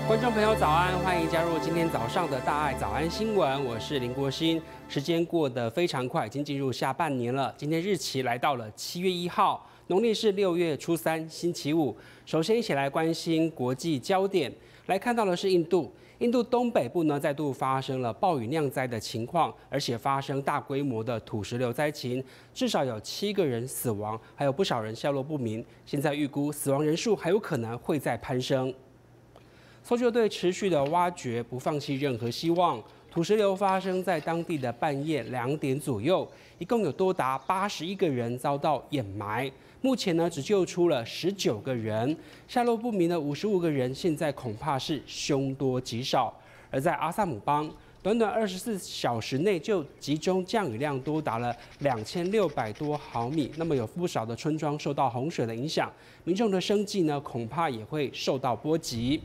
观众朋友早安，欢迎加入今天早上的大爱早安新闻，我是林国兴。时间过得非常快，已经进入下半年了。今天日期来到了7月1号，农历是6月初3，星期五。首先一起来关心国际焦点，来看到的是印度。印度东北部呢再度发生了暴雨酿灾的情况，而且发生大规模的土石流灾情，至少有7个人死亡，还有不少人下落不明。现在预估死亡人数还有可能会再攀升。搜救队持续的挖掘，不放弃任何希望。土石流发生在当地的半夜2点左右，一共有多达81个人遭到掩埋。目前呢，只救出了19个人，下落不明的55个人，现在恐怕是凶多吉少。而在阿萨姆邦，短短24小时内就集中降雨量多达了2600多毫米，那么有不少的村庄受到洪水的影响，民众的生计呢，恐怕也会受到波及。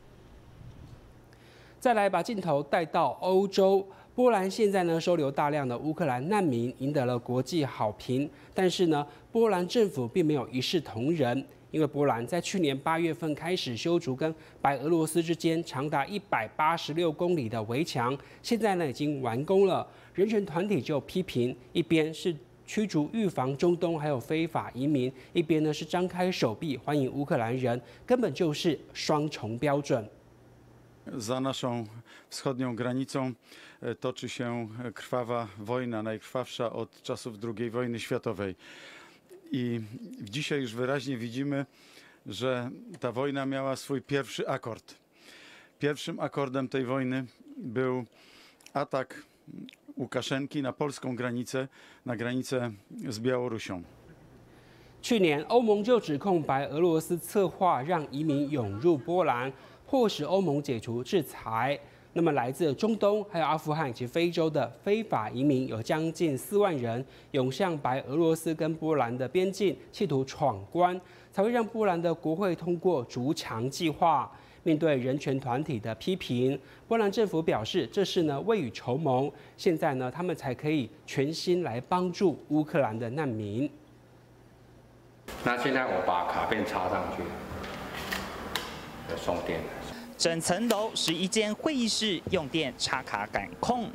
再来把镜头带到欧洲，波兰现在呢收留大量的乌克兰难民，赢得了国际好评。但是呢，波兰政府并没有一视同仁，因为波兰在去年8月份开始修筑跟白俄罗斯之间长达186公里的围墙，现在呢已经完工了。人权团体就批评，一边是驱逐预防中东还有非法移民，一边呢是张开手臂欢迎乌克兰人，根本就是双重标准。 Za naszą wschodnią granicą toczy się krwawa wojna, najkrwawsza od czasów II wojny światowej. I dzisiaj już wyraźnie widzimy, że ta wojna miała swój pierwszy akord. Pierwszym akordem tej wojny był atak Łukaszenki na polską granicę, na granicę z Białorusią. 去年，欧盟就指控白俄罗斯策划让移民涌入波兰，迫使欧盟解除制裁。那么，来自中东、还有阿富汗以及非洲的非法移民有将近4万人涌向白俄罗斯跟波兰的边境，企图闯关，才会让波兰的国会通过筑墙计划。面对人权团体的批评，波兰政府表示，这是呢未雨绸缪，现在呢他们才可以全心来帮助乌克兰的难民。 那现在我把卡片插上去，有送电。 整层楼11间会议室用电插卡感控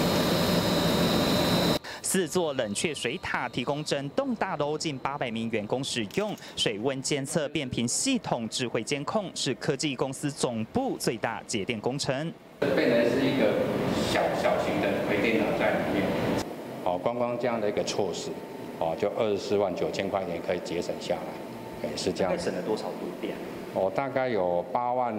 ，4座冷却水塔提供整栋大楼近800名员工使用。水温监测变频系统智慧监控是科技公司总部最大节电工程。 变成是一个小型的微电脑在里面。光这样的一个措施。就24万9千块钱可以节省下来，是这样。 大概省了多少度电？ 大概有8万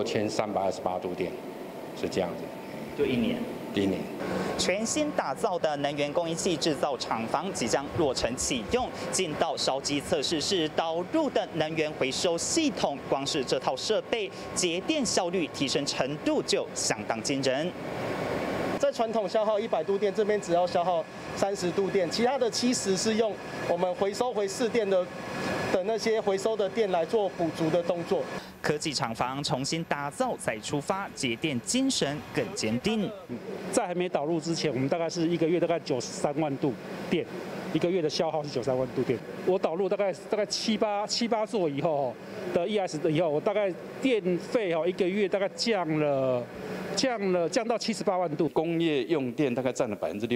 6328度电，是这样子。 就1年。 1年。 全新打造的能源供应器制造厂房即将落成启用，进到烧机测试室导入的能源回收系统，光是这套设备节电效率提升程度就相当惊人。 在传统消耗100度电，这边只要消耗30度电，其他的70是用我们回试电的那些回收的电来做补足的动作。 科技厂房重新打造再出发，节电精神更坚定。 在还没导入之前，我们大概是1个月大概93万度电，1个月的消耗是93万度电。我导入大概7、8座以后的 ES 以后，我大概电费1个月大概降到78万度。 工业用电大概占了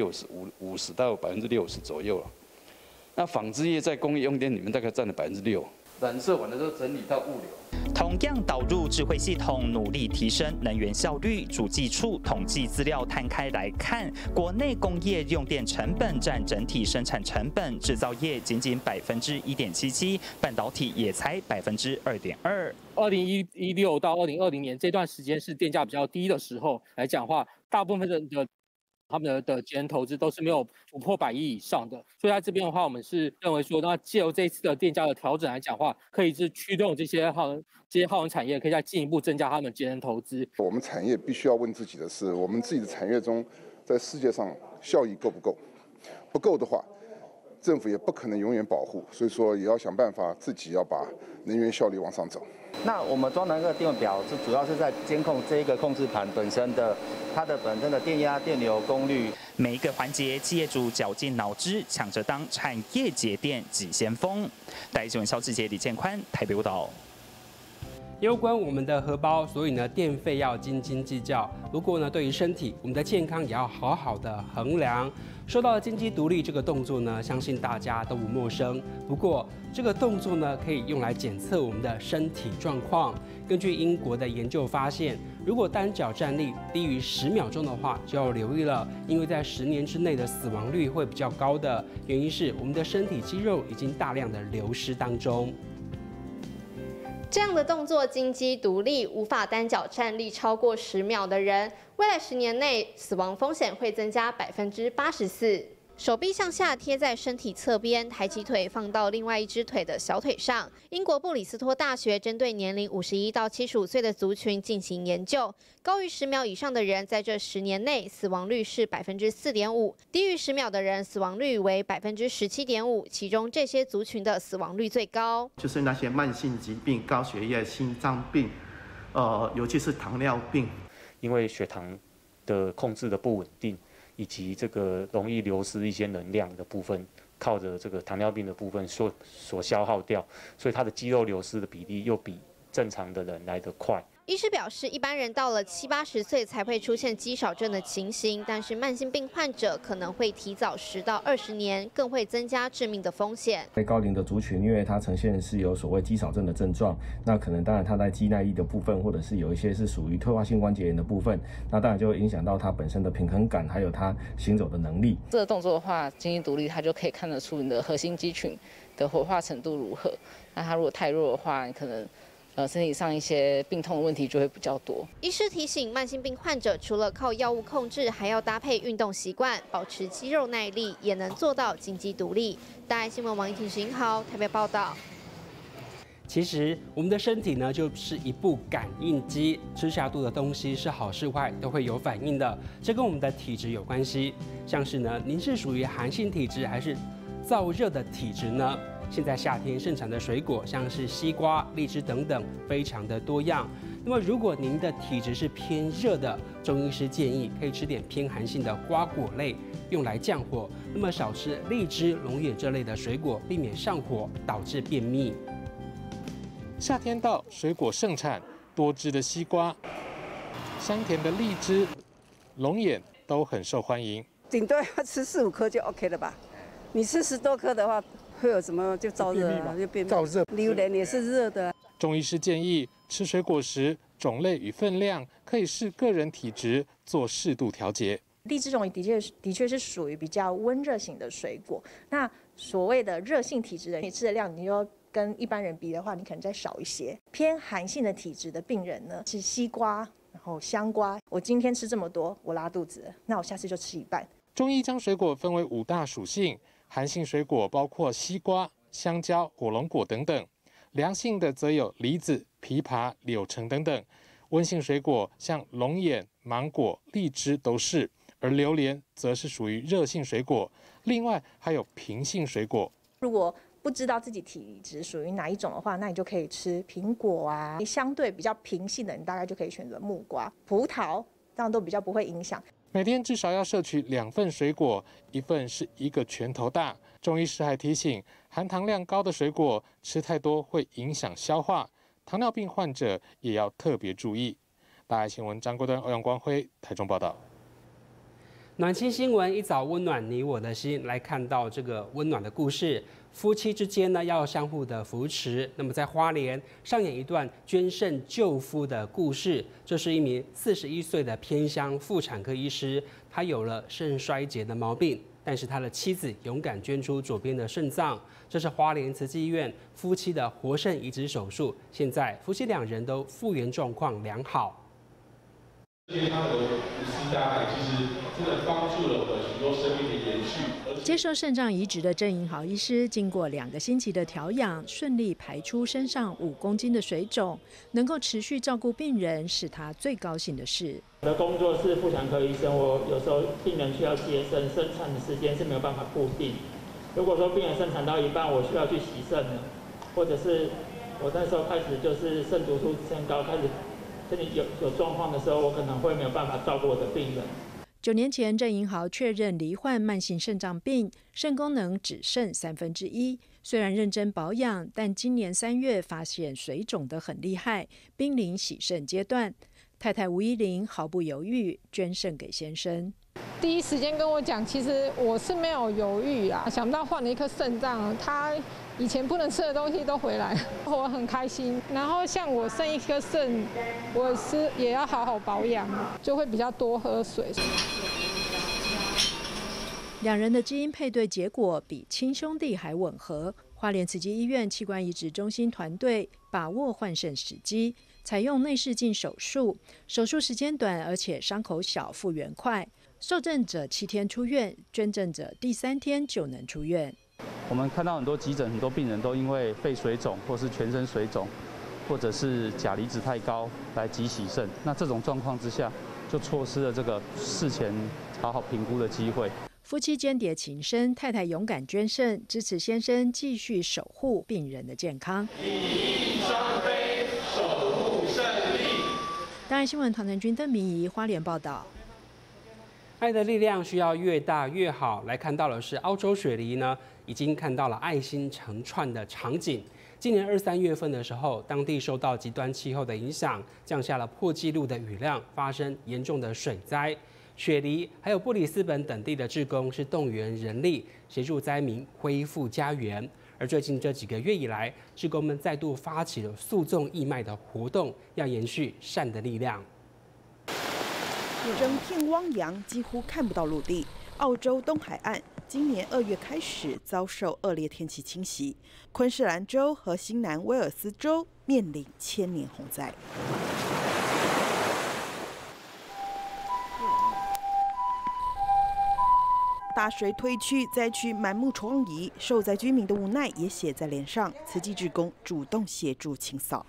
50%到60%左右了。那纺织业在工业用电里面大概占了6%。染色完了之后整理到物流。 同样导入智慧系统，努力提升能源效率。主计处统计资料摊开来看，国内工业用电成本占整体生产成本，制造业仅1.77%，半导体也才2.2%。 2016到2020年这段时间是电价比较低的时候来讲话，大部分他们的节能投资都是没有突破100亿以上的，所以在这边的话，我们是认为说，那借由这一次的电价的调整来讲话，可以是驱动这些耗能产业，可以再进一步增加他们节能投资。 我们产业必须要问自己的是，我们自己的产业中，在世界上效益够不够？不够的话，政府也不可能永远保护，所以说也要想办法自己要把能源效率往上走。 那我们装的那个电位表是主要是在监控这一个控制盘本身的它的本身的电压、电流、功率， 每一个环节企业主绞尽脑汁，抢着当产业节电急先锋。台新闻肖志杰、李建宽台北报道。 攸关我们的荷包，所以呢，电费要斤斤计较。不过呢，对于身体，我们的健康也要好好的衡量。说到金鸡独立这个动作呢，相信大家都不陌生。不过这个动作呢，可以用来检测我们的身体状况。根据英国的研究发现，如果单脚站立低于10秒钟的话，就要留意了，因为在10年之内的死亡率会比较高的。原因是我们的身体肌肉已经大量的流失当中。 这样的动作金鸡独立，无法单脚站立超过10秒的人，未来10年内死亡风险会增加84%。手臂向下贴在身体侧边，抬起腿放到另外一只腿的小腿上。英国布里斯托大学针对年龄51到75岁的族群进行研究，高于10秒以上的人，在这10年内死亡率是4.5%，低于10秒的人死亡率为17.5%，其中这些族群的死亡率最高， 就是那些慢性疾病、高血压、心脏病，尤其是糖尿病， 因为血糖的控制的不稳定。以及这个容易流失一些能量的部分，靠着这个糖尿病的部分所消耗掉，所以它的肌肉流失的比例又比正常的人来得快。 医师表示，一般人到了70、80岁才会出现肌少症的情形，但是慢性病患者可能会提早10到20年，更会增加致命的风险。 在高龄的族群，因为它呈现是有所谓肌少症的症状，那可能当然它在肌耐力的部分，或者是有一些是属于退化性关节炎的部分，那当然就会影响到它本身的平衡感，还有它行走的能力。 这个动作的话，金鸡独立，它就可以看得出你的核心肌群的活化程度如何。那它如果太弱的话，你可能身体上一些病痛的问题就会比较多。 医师提醒，慢性病患者除了靠药物控制，还要搭配运动习惯，保持肌肉耐力，也能做到金鸡独立。大爱新闻王一婷、11号台北报道。 其实我们的身体呢，就是一部感应机，吃下肚的东西是好是坏都会有反应的，这跟我们的体质有关系。像是呢，您是属于寒性体质还是燥热的体质呢？现在夏天盛产的水果，像是西瓜、荔枝等等，非常的多样。那么，如果您的体质是偏热的，中医师建议可以吃点偏寒性的瓜果类，用来降火。那么少吃荔枝、龙眼这类的水果，避免上火，导致便秘。 夏天到，水果盛产，多汁的西瓜、香甜的荔枝、龙眼都很受欢迎。 顶多要吃4、5颗就 OK 了吧？你吃10多颗的话，会有什么就燥热啊，就变燥热。榴莲也是热的。 中医师建议吃水果时，种类与分量可以视个人体质做适度调节。 荔枝种的确是属于比较温热型的水果。那所谓的热性体质的，你吃的量你就跟一般人比的话，你可能再少一些。偏寒性的体质的病人呢，是西瓜，然后香瓜。我今天吃这么多，我拉肚子了，那我下次就吃一半。 中医将水果分为5大属性。寒性水果包括西瓜、香蕉、火龙果等等，凉性的则有梨子、枇杷、柳橙等等。温性水果像龙眼、芒果、荔枝都是，而榴莲则是属于热性水果。另外还有平性水果。 如果不知道自己体质属于哪一种的话，那你就可以吃苹果啊，相对比较平性的，你大概就可以选择木瓜、葡萄，这样都比较不会影响。 每天至少要摄取2份水果，1份是1个拳头大。中医师还提醒，含糖量高的水果吃太多会影响消化，糖尿病患者也要特别注意。大爱新闻张国端、欧阳光辉台中报道。 暖心新闻一早温暖你我的心，来看到这个温暖的故事。夫妻之间呢要相互的扶持。那么在花莲上演一段捐肾救夫的故事。这是一名41岁的偏乡妇产科医师，他有了肾衰竭的毛病，但是他的妻子勇敢捐出左边的肾脏。这是花莲慈济医院夫妻的活肾移植手术，现在夫妻2人都复原状况良好。 健康的无私大爱，其实真的帮助了我们许多生命的延续。 接受肾脏移植的郑银豪医师，经过2个星期的调养，顺利排出身上5公斤的水肿，能够持续照顾病人，是他最高兴的事。 我的工作是妇产科医生，我有时候病人需要接生，生产的时间是没有办法固定。如果说病人生产到一半，我需要去洗肾了，或者是我那时候开始就是肾毒素升高，开始身体有状况的时候，我可能会没有办法照顾我的病人。 9年前，郑银豪确认罹患慢性肾脏病，肾功能只剩1/3。虽然认真保养，但今年3月发现水肿得很厉害，濒临洗肾阶段。太太吴依玲毫不犹豫捐肾给先生。 第一时间跟我讲，其实我是没有犹豫啊，想不到换了一颗肾脏，他以前不能吃的东西都回来，我很开心。然后像我剩一颗肾，我也要好好保养，就会比较多喝水。 两人的基因配对结果比亲兄弟还吻合。花莲慈济医院器官移植中心团队把握换肾时机，采用内视镜手术，手术时间短，而且伤口小，复原快。受赠者7天出院，捐赠者第3天就能出院。 我们看到很多急诊，很多病人都因为肺水肿，或是全身水肿，或者是钾离子太高来急洗肾。那这种状况之下，就错失了这个事前好好评估的机会。 夫妻间谍情深，太太勇敢捐肾，支持先生继续守护病人的健康。 以义双飞，守护胜利。 大爱新闻唐承君、邓明仪花莲报道。 爱的力量需要越大越好。来看到的是澳洲雪梨呢，已经看到了爱心成串的场景。今年2、3月份的时候，当地受到极端气候的影响，降下了破纪录的雨量，发生严重的水灾。雪梨还有布里斯本等地的志工是动员人力协助灾民恢复家园。而最近这几个月以来，志工们再度发起了诉讼义卖的活动，要延续善的力量。 整片汪洋，几乎看不到陆地。澳洲东海岸今年2月开始遭受恶劣天气侵袭，昆士兰州和新南威尔斯州面临千年洪灾。大水退去，灾区满目疮痍，受灾居民的无奈也写在脸上。慈济志工主动协助清扫。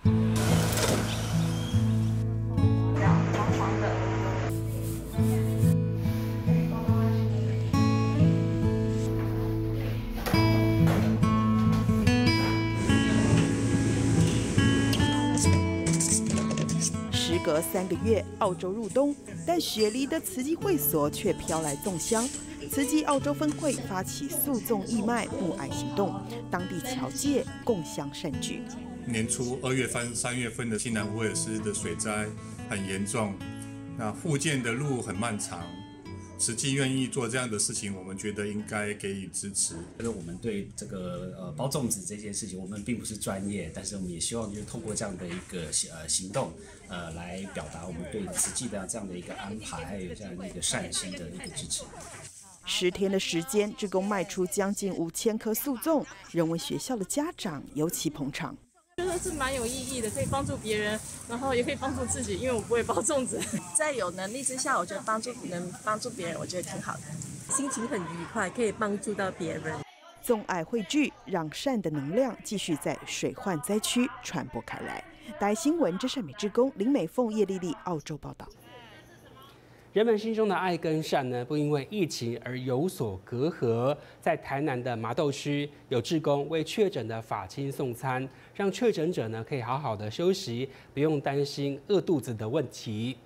时隔3个月，澳洲入冬，但雪梨的慈济会所却飘来粽香。慈济澳洲分会发起诉讼义卖募爱行动，当地侨界共襄盛举。 年初2月份、3月份的新南威尔斯的水灾很严重，那复建的路很漫长。慈济愿意做这样的事情，我们觉得应该给予支持。 我们对这个包粽子这件事情，我们并不是专业，但是我们也希望就是透过这样的一个行动，来表达我们对慈济的这样的一个安排，还有这样的一个善心的一个支持。 10天的时间，志工卖出将近5000颗素粽，人文学校的家长尤其捧场。 觉得是蛮有意义的，可以帮助别人，然后也可以帮助自己，因为我不会包粽子。 在有能力之下，我觉得能帮助别人，我觉得挺好的， 心情很愉快，可以帮助到别人。 粽爱汇聚，让善的能量继续在水患灾区传播开来。大爱新闻真善美志工林美凤、叶丽丽澳洲报道。 人们心中的爱跟善呢，不因为疫情而有所隔阂。在台南的麻豆区，有志工为确诊的法亲送餐，让确诊者呢可以好好的休息，不用担心饿肚子的问题。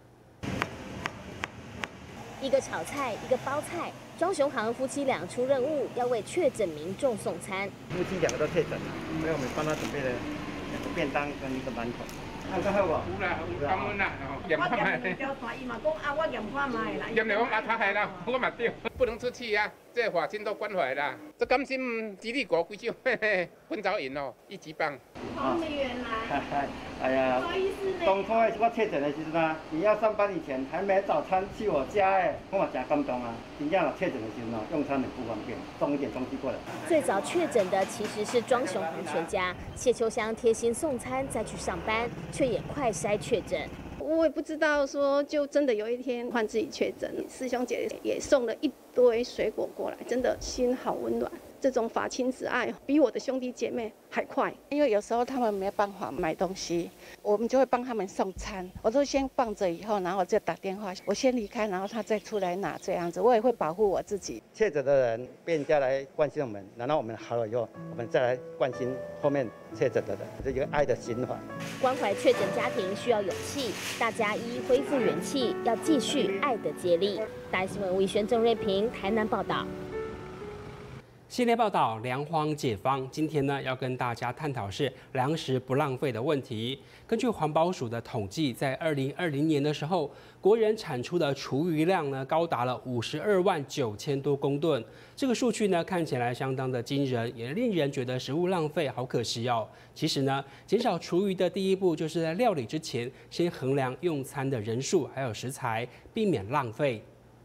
一个炒菜，一个包菜，庄雄行夫妻俩出任务，要为确诊民众送餐。 夫妻2个都确诊了，所以我们帮他准备了2个便当跟1个馒头。好不好？ 有啦，有感恩啦，验看卖。 伊嘛讲啊，我验看卖啦。 验了我嘛他系啦，我嘛对，不能出去啊，这法亲都关怀啦。这甘心吉利国贵州本早饮哦，1级棒。 从你原来。 哎呀， 不好意思呢。 当初我确诊的时候啊，你要上班以前还没早餐去我家哎，我嘛真感动啊。真正确诊的时候用餐很不方便，送一点东西过来。 最早确诊的其实是庄雄行全家，谢秋香贴心送餐再去上班，却也快筛确诊。 我也不知道说，就真的有一天换自己确诊，师兄姐也送了一堆水果过来，真的心好温暖。 这种法亲子爱，比我的兄弟姐妹还快。 因为有时候他们没办法买东西，我们就会帮他们送餐。我都先放着，以后然后就打电话，我先离开，然后他再出来拿，这样子我也会保护我自己。 确诊的人被人家来关心我们，然后我们好了以后，我们再来关心后面确诊的人，这个爱的循环。 关怀确诊家庭需要勇气，大家一一恢复元气，要继续爱的接力。大爱新闻吴怡轩、郑瑞平台南报道。 系列报道粮荒解方，今天呢要跟大家探讨是粮食不浪费的问题。根据环保署的统计，在2020年的时候，国人产出的厨余量呢高达了52万9千多公吨。这个数据呢看起来相当的惊人，也令人觉得食物浪费好可惜哦。其实呢，减少厨余的第一步就是在料理之前先衡量用餐的人数还有食材，避免浪费。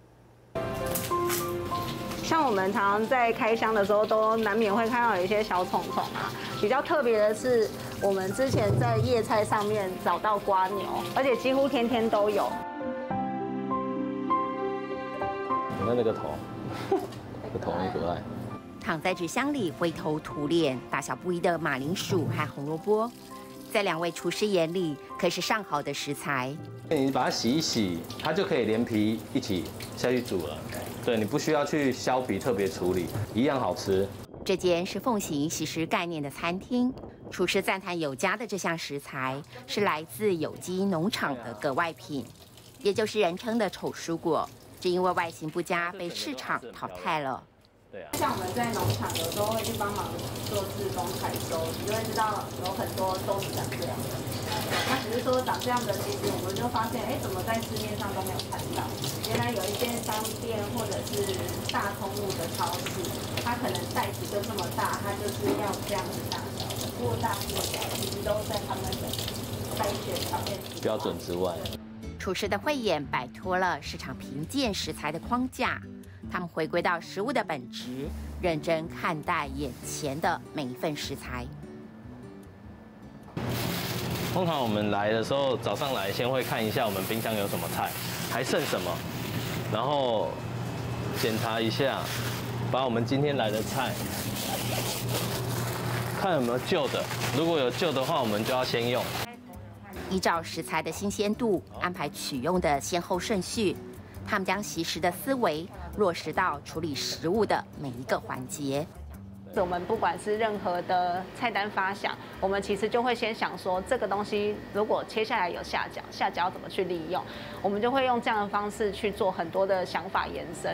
像我们常常在开箱的时候，都难免会看到有一些小虫虫啊。比较特别的是，我们之前在叶菜上面找到蝸牛，而且几乎天天都有。 你看那个头，那个头很可爱。 躺在纸箱里灰头土脸、大小不一的马铃薯和红萝卜，在2位厨师眼里可是上好的食材。 你把它洗一洗，它就可以连皮一起下去煮了。对，你不需要去削皮特别处理，一样好吃。 这间是奉行惜食概念的餐厅，厨师赞叹有家的这项食材是来自有机农场的格外品，也就是人称的丑蔬果，只因为外形不佳被市场淘汰了。 对啊， 像我们在农场有时候会去帮忙做志工采收，你就会知道有很多都是长这样的。那只是说长这样的，其实我们就发现，怎么在市面上都没有看到？原来有一些商店或者是大通路的超市，它可能袋子就这么大，它就是要这样子大小的，过大过小，其实都在他们的筛选条件标准之外。 厨师的慧眼摆脱了市场评鉴食材的框架，他们回归到食物的本质，认真看待眼前的每一份食材。 通常我们来的时候，早上来先会看一下我们冰箱有什么菜，还剩什么，然后检查一下，把我们今天来的菜看有没有旧的，如果有旧的话，我们就要先用。 依照食材的新鲜度安排取用的先后顺序，他们将惜食的思维落实到处理食物的每一个环节。 我们不管是任何的菜单发想，我们其实就会先想说，这个东西如果切下来有下角，下角要怎么去利用，我们就会用这样的方式去做很多的想法延伸。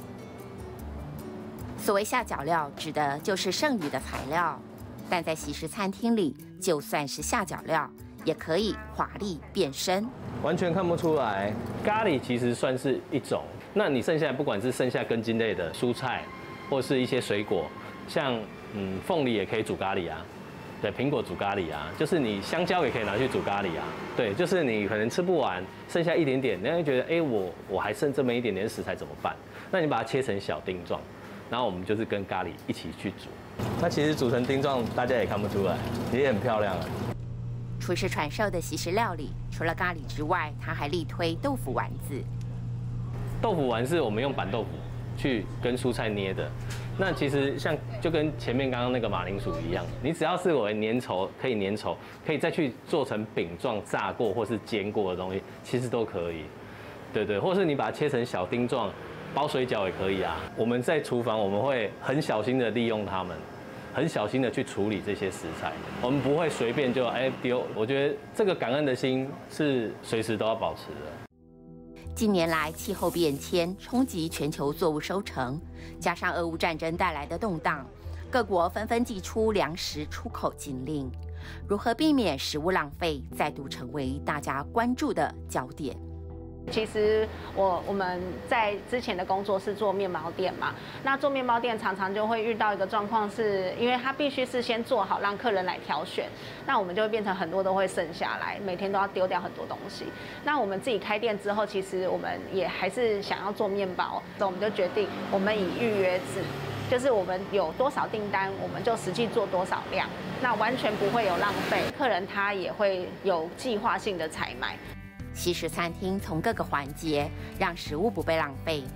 所谓下脚料，指的就是剩余的材料，但在西式餐厅里，就算是下脚料，也可以华丽变身。 完全看不出来，咖喱其实算是一种。那你剩下不管是剩下根茎类的蔬菜，或是一些水果。像凤梨也可以煮咖喱啊，对，苹果煮咖喱啊，就是你香蕉也可以拿去煮咖喱啊，对，就是你可能吃不完，剩下一点点，人家会觉得，我还剩这么一点点食材怎么办？那你把它切成小丁状，然后我们就是跟咖喱一起去煮。它其实煮成丁状，大家也看不出来，也很漂亮啊。 厨师传授的西式料理，除了咖喱之外，他还力推豆腐丸子。 豆腐丸是我们用板豆腐去跟蔬菜捏的。那其实就跟前面刚刚那个马铃薯一样，你只要是为粘稠，可以粘稠，可以再去做成饼状、炸过或是煎过的东西，其实都可以。对，或是你把它切成小丁状，包水饺也可以啊。我们在厨房我们会很小心的利用它们，很小心的去处理这些食材，我们不会随便就丢。我觉得这个感恩的心是随时都要保持的。 近年来，气候变迁冲击全球作物收成，加上俄乌战争带来的动荡，各国纷纷祭出粮食出口禁令。如何避免食物浪费，再度成为大家关注的焦点。 其实我们在之前的工作是做面包店嘛，那做面包店常常就会遇到一个状况，是因为它必须是先做好让客人来挑选，那我们就会变成很多都会剩下来，每天都要丢掉很多东西。那我们自己开店之后，其实我们也还是想要做面包，所以我们就决定我们以预约制，就是我们有多少订单，我们就实际做多少量，那完全不会有浪费，客人他也会有计划性的采买。 西式餐厅从各个环节让食物不被浪费，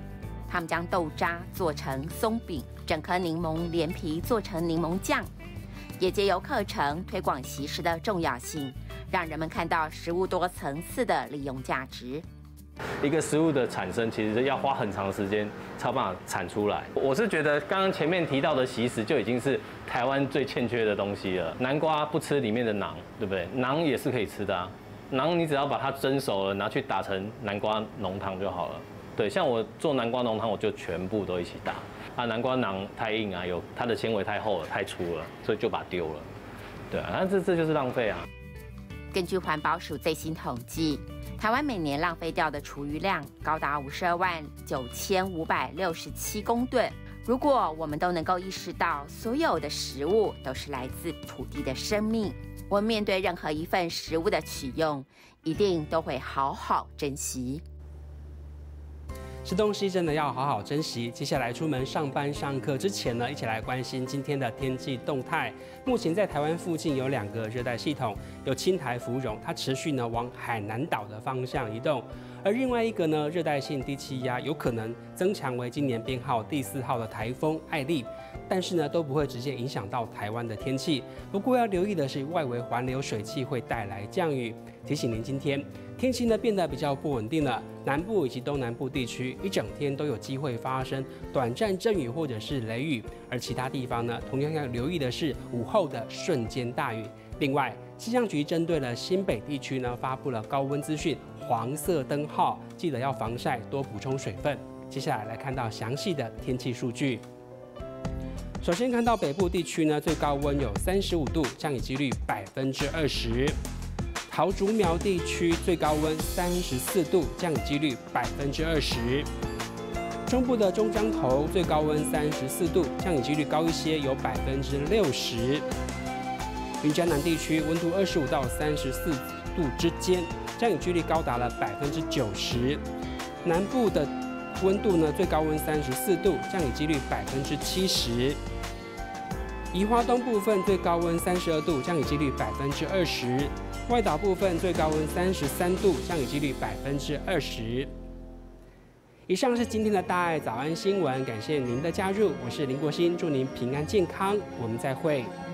他们将豆渣做成松饼，整颗柠檬连皮做成柠檬酱，也借由课程推广惜食的重要性，让人们看到食物多层次的利用价值。 一个食物的产生，其实要花很长时间才有办法产出来。我是觉得刚刚前面提到的惜食就已经是台湾最欠缺的东西了。南瓜不吃里面的囊，对不对？囊也是可以吃的啊。囊你只要把它蒸熟了，拿去打成南瓜浓汤就好了。对，像我做南瓜浓汤，我就全部都一起打。啊，南瓜囊太硬啊，有它的纤维太厚了，太粗了，所以就把它丢了。对啊，那这就是浪费啊。 根据环保署最新统计，台湾每年浪费掉的厨余量高达52.9567公吨。如果我们都能够意识到，所有的食物都是来自土地的生命，我们面对任何一份食物的取用，一定都会好好珍惜。 吃东西真的要好好珍惜。接下来出门上班上课之前呢，一起来关心今天的天气动态。目前在台湾附近有2个热带系统，有轻台芙蓉，它持续呢往海南岛的方向移动，而另外一个呢热带性低气压有可能增强为今年编号第4号的台风艾丽，但是呢都不会直接影响到台湾的天气。不过要留意的是，外围环流水汽会带来降雨。提醒您，今天天气呢变得比较不稳定了，南部以及东南部地区一整天都有机会发生短暂阵雨或者是雷雨，而其他地方呢同样要留意的是午后的瞬间大雨。另外，气象局针对了新北地区呢发布了高温资讯黄色灯号，记得要防晒，多补充水分。接下来看到详细的天气数据。首先看到北部地区呢，最高温有35度，降雨几率20%。桃竹苗地区最高温34度，降雨几率20%。中部的中彰投最高温34度，降雨几率高一些，有60%。云嘉南地区温度25到34度之间，降雨几率高达了90%。南部的温度呢，最高温34度，降雨几率70%。宜花东部分最高温32度，降雨几率20%。外岛部分最高温33度，降雨几率20%。以上是今天的大爱早安新闻，感谢您的加入，我是林国兴，祝您平安健康，我们再会。